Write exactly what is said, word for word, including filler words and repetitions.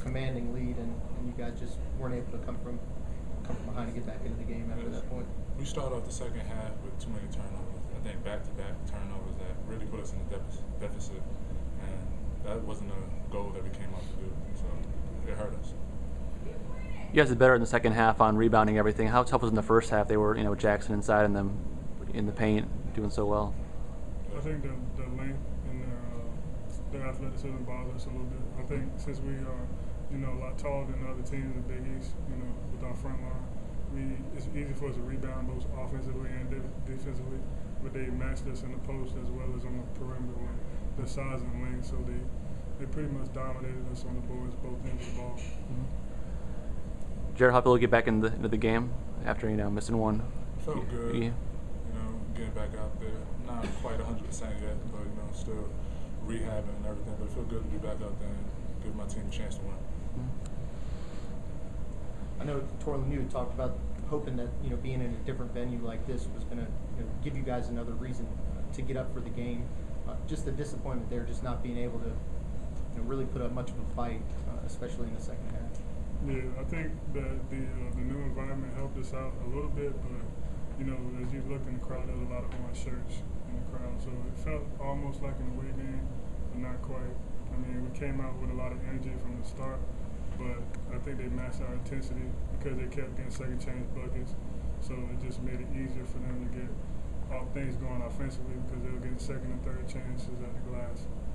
commanding lead, and, and you guys just weren't able to come from come from behind and get back into the game after yes. that point. We started off the second half with too many turnovers. I think back-to-back turnovers that really put us in a deficit, and that wasn't a goal that we came out to do, so it hurt us. You guys did better in the second half on rebounding everything. How tough was it in the first half? They were, you know, Jackson inside and them in the paint doing so well. I think the, the length and their, uh, their athleticism bothers us a little bit. I think since we are, you know, a lot taller than the other teams in the Big East, you know, with our front line, we it's easy for us to rebound both offensively and de defensively. But they matched us in the post as well as on the perimeter with their size and length, so they they pretty much dominated us on the boards both ends of the ball. Mm-hmm. Jarrid, how feel you get back into the, into the game after, you know, missing one? Felt good. Yeah. You know, getting back out there. Not quite one hundred percent yet, but, you know, still rehabbing and everything. But it feels good to be back out there and give my team a chance to win. I know, Toarlyn, you had talked about hoping that, you know, being in a different venue like this was going to, you know, give you guys another reason to get up for the game. Uh, just the disappointment there, just not being able to, you know, really put up much of a fight, uh, especially in the second half. Yeah, I think that the uh, the new environment helped us out a little bit, but you know, as you looked in the crowd, there was a lot of orange shirts in the crowd, so it felt almost like an away game, but not quite. I mean, we came out with a lot of energy from the start, but I think they matched our intensity because they kept getting second chance buckets, so it just made it easier for them to get all things going offensively because they were getting second and third chances at the glass.